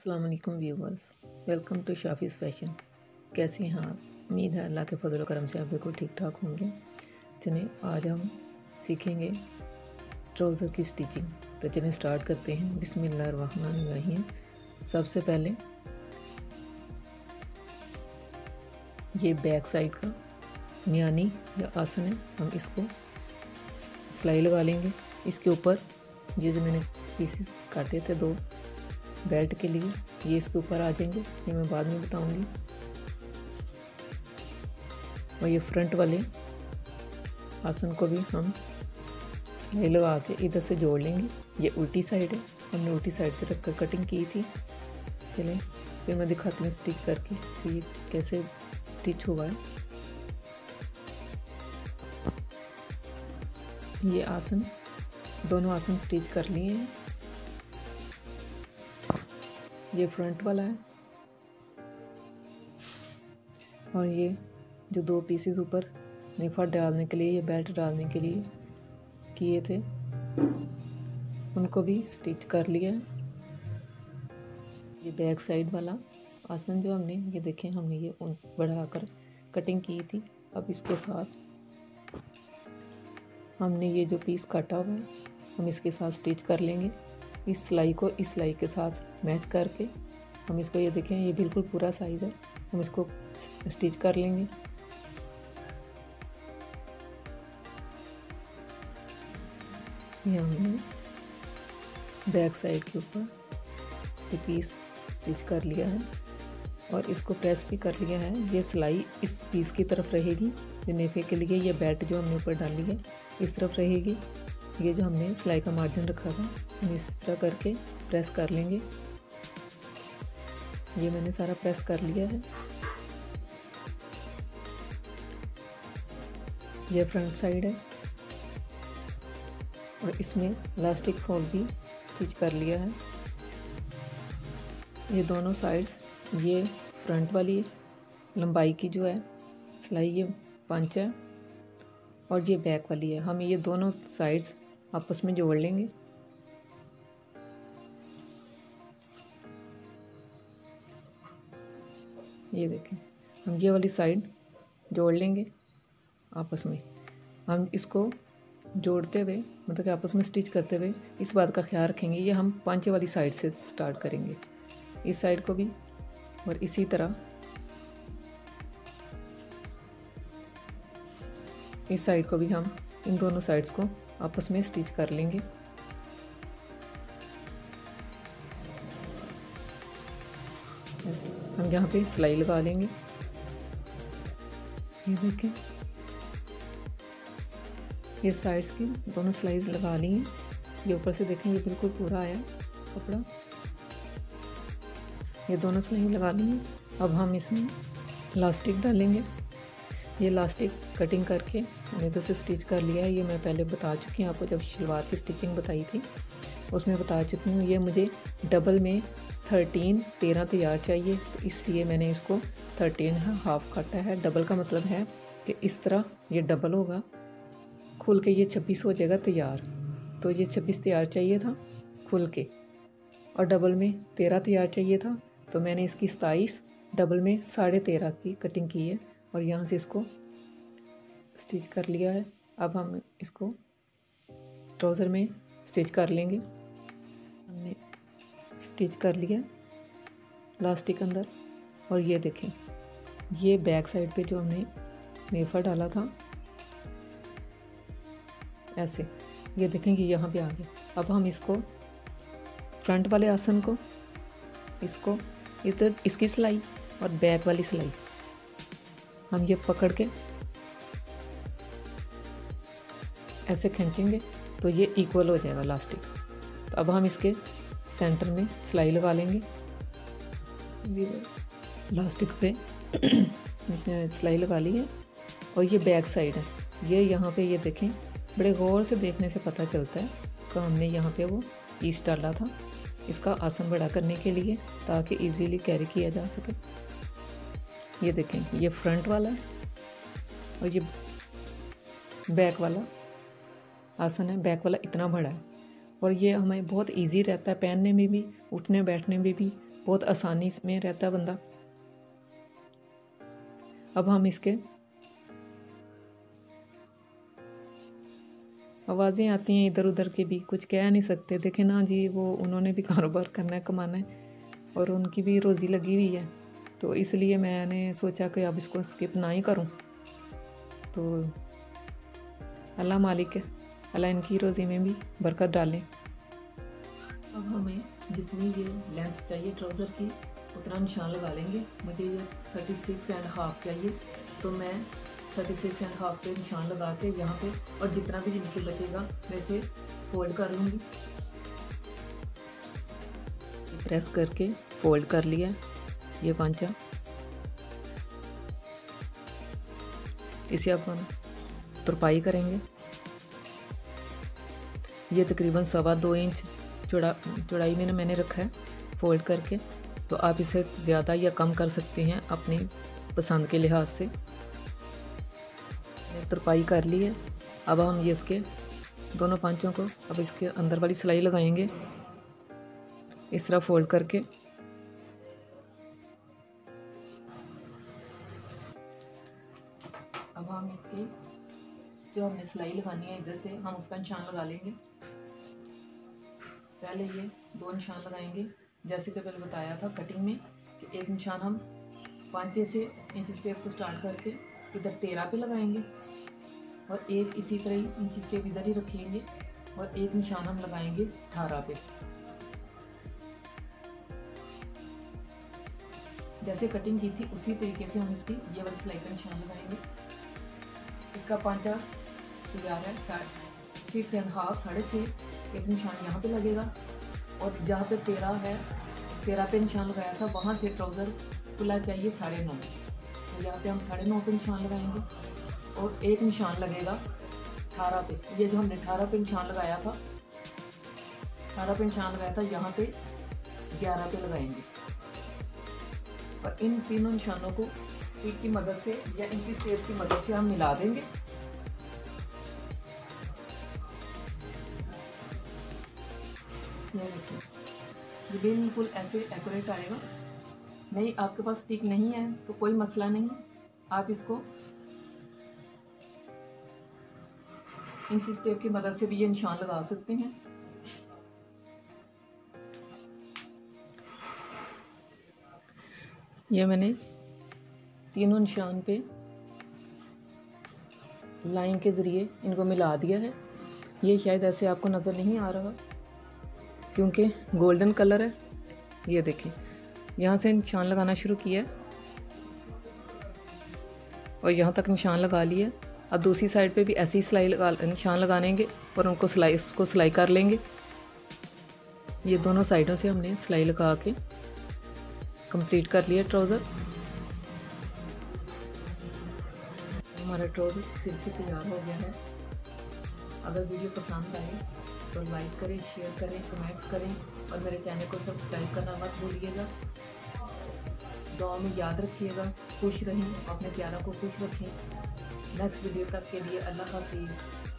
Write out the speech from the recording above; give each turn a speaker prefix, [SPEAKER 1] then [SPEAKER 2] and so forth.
[SPEAKER 1] अस्सलाम वालेकुम viewers, welcome to Shafi's fashion. कैसी हैं आप? उम्मीद है अल्लाह के फजल करम से आप बिल्कुल ठीक ठाक होंगे। चलिए आज हम सीखेंगे ट्राउज़र की स्टिचिंग। तो चलिए स्टार्ट करते हैं। बिस्मिल्लाहिर्रहमानिर्रहीम। सबसे पहले ये बैक साइड का मियानी या आसन है, हम इसको सिलाई लगा लेंगे। इसके ऊपर ये जो मैंने पीसेस काटे थे दो बेल्ट के लिए, ये इसके ऊपर आ जाएंगे, ये मैं बाद में बताऊंगी। और ये फ्रंट वाले आसन को भी हम सिलाई लगा के इधर से जोड़ लेंगे। ये उल्टी साइड है, हमने उल्टी साइड से रखकर कटिंग की थी। चलें फिर मैं दिखाती हूँ स्टिच करके कि ये कैसे स्टिच हुआ है। ये आसन, दोनों आसन स्टिच कर लिए हैं। ये फ्रंट वाला है और ये जो दो पीसेस ऊपर नेफा डालने के लिए, ये बेल्ट डालने के लिए किए थे, उनको भी स्टिच कर लिया है। ये बैक साइड वाला आसन जो हमने, ये देखें, हमने ये बढ़ाकर कटिंग की थी। अब इसके साथ हमने ये जो पीस काटा हुआ है, हम इसके साथ स्टिच कर लेंगे। इस सिलाई को इस सिलाई के साथ मैच करके हम इसको, ये देखें, ये बिल्कुल पूरा साइज़ है, हम इसको स्टिच कर लेंगे। ये हमने बैक साइड के ऊपर ये पीस स्टिच कर लिया है और इसको प्रेस भी कर लिया है। ये सिलाई इस पीस की तरफ रहेगी, ये नेफे के लिए ये बेल्ट जो हमने ऊपर डाली है इस तरफ रहेगी। ये जो हमने सिलाई का मार्जिन रखा था, हम इस तरह करके प्रेस कर लेंगे। ये मैंने सारा प्रेस कर लिया है। ये फ्रंट साइड है और इसमें इलास्टिक फोल्ड भी स्टिच कर लिया है। ये दोनों साइड्स, ये फ्रंट वाली लंबाई की जो है सिलाई, ये 5 है और ये बैक वाली है। हम ये दोनों साइड्स आपस में जोड़ लेंगे। ये देखें, हम ये वाली साइड जोड़ लेंगे आपस में। हम इसको जोड़ते हुए, मतलब कि आपस में स्टिच करते हुए, इस बात का ख्याल रखेंगे, ये हम 5 वाली साइड से स्टार्ट करेंगे, इस साइड को भी, और इसी तरह इस साइड को भी हम इन दोनों साइड्स को आपस में स्टिच कर लेंगे। ऐसे हम यहाँ पे सिलाई लगा लेंगे। ये देखें, ये साइड्स की दोनों सिलाईज लगा ली हैं। ये ऊपर से देखें, ये बिल्कुल पूरा आया कपड़ा। ये दोनों सिलाई लगा ली हैं। अब हम इसमें इलास्टिक डालेंगे। ये इलास्टिक कटिंग करके मैंने इधर से स्टिच कर लिया है। ये मैं पहले बता चुकी हूँ आपको, जब शलवार की स्टिचिंग बताई थी उसमें बता चुकी हूँ। ये मुझे डबल में 13 तैयार चाहिए, तो इसलिए मैंने इसको 13.5 काटा है। डबल का मतलब है कि इस तरह ये डबल होगा, खुल के ये 26 हो जाएगा तैयार। तो ये 26 तैयार चाहिए था खुल के, और डबल में 13 तैयार चाहिए था, तो मैंने इसकी 27 डबल में 13.5 की कटिंग की है और यहाँ से इसको स्टिच कर लिया है। अब हम इसको ट्राउज़र में स्टिच कर लेंगे। हमने स्टिच कर लिया इलास्टिक अंदर, और ये देखें, ये बैक साइड पे जो हमने नेफा डाला था ऐसे, ये देखें कि यहाँ पे आ गया। अब हम इसको फ्रंट वाले आसन को, इसको इधर इसकी सिलाई और बैक वाली सिलाई हम ये पकड़ के ऐसे खींचेंगे तो ये इक्वल हो जाएगा इलास्टिक। तो अब हम इसके सेंटर में सिलाई लगा लेंगे। इलास्टिक पे इसने सिलाई लगा ली है और ये बैक साइड है। ये यहाँ पे, ये देखें, बड़े गौर से देखने से पता चलता है कि हमने यहाँ पे वो पीस डाला था इसका आसन बड़ा करने के लिए, ताकि इजीली कैरी किया जा सके। ये देखें, ये फ्रंट वाला है और ये बैक वाला आसन है। बैक वाला इतना बड़ा है और ये हमें बहुत इजी रहता है पहनने में भी, उठने बैठने में भी बहुत आसानी में रहता है बंदा। अब हम इसके आवाज़ें आती हैं इधर उधर की भी, कुछ कह नहीं सकते। देखें ना जी, वो उन्होंने भी कारोबार करना है, कमाना है, और उनकी भी रोज़ी लगी हुई है, तो इसलिए मैंने सोचा कि अब इसको स्किप ना ही करूं। तो अल्लाह मालिक है, अल्लाह इनकी रोज़ी में भी बरकत डालें। अब हमें जितनी ये लेंथ चाहिए ट्राउज़र की उतना निशान लगा लेंगे। मुझे ये 36.5 चाहिए, तो मैं 36.5 पे निशान लगा के यहाँ पे, और जितना भी नीचे बचेगा मैं इसे फोल्ड कर लूँगी। प्रेस करके फोल्ड कर लिया ये पांचा। इसे अब हम तुरपाई करेंगे। ये तकरीबन 2.25 इंच चौड़ाई में मैंने रखा है फोल्ड करके, तो आप इसे ज़्यादा या कम कर सकते हैं अपनी पसंद के लिहाज से। तुरपाई कर ली है। अब हम ये इसके दोनों पांचों को अब इसके अंदर वाली सिलाई लगाएंगे इस तरह फोल्ड करके। अब हम इसकी जो हमने सिलाई लगानी है इधर से हम उसका निशान लगा लेंगे। पहले ये 2 निशान लगाएंगे, जैसे कि पहले बताया था कटिंग में कि एक निशान हम 5 से इंच स्टेप को स्टार्ट करके इधर 13 पे लगाएंगे, और एक इसी तरह ही इंच स्टेप इधर ही रखेंगे, और एक निशान हम लगाएंगे 18 पे। जैसे कटिंग की थी उसी तरीके से हम इसकी ये वाली सिलाई का निशान लगाएंगे। इसका पांचा तैयार है 6.5 6.5, एक निशान यहाँ पे लगेगा, और जहाँ पे 13 है 13 पे निशान लगाया था वहाँ से ट्राउज़र खुला चाहिए 9.5, तो यहाँ पे हम 9.5 पे निशान लगाएंगे, और एक निशान लगेगा 18 पे। ये जो हमने 18 पे निशान लगाया था, 18 पे निशान लगाया था, यहाँ पे 11 पे लगाएंगे, और इन तीनों निशानों को स्टिक की मदद से या इंची टेप की मदद से हम मिला देंगे। ये बिल्कुल ऐसे एक्यूरेट आएगा। नहीं, आपके पास स्टिक नहीं है तो कोई मसला नहीं, आप इसको इंची टेप की मदद से भी ये निशान लगा सकते हैं। ये मैंने तीनों निशान पे लाइन के ज़रिए इनको मिला दिया है। ये शायद ऐसे आपको नज़र नहीं आ रहा क्योंकि गोल्डन कलर है। ये देखिए, यहाँ से निशान लगाना शुरू किया और यहाँ तक निशान लगा लिया। अब दूसरी साइड पे भी ऐसी निशान लगाएंगे और उनको सिलाई कर लेंगे। ये दोनों साइडों से हमने सिलाई लगा के कंप्लीट कर लिया ट्राउज़र। हमारा ट्राउज़र सिल के तैयार हो गया है। अगर वीडियो पसंद आए तो लाइक करें, शेयर करें, कमेंट्स करें, और मेरे चैनल को सब्सक्राइब करना मत भूलिएगा। दुआ में याद रखिएगा। खुश रहें, अपने प्यारों को खुश रखें। नेक्स्ट वीडियो तक के लिए अल्लाह हाफिज़।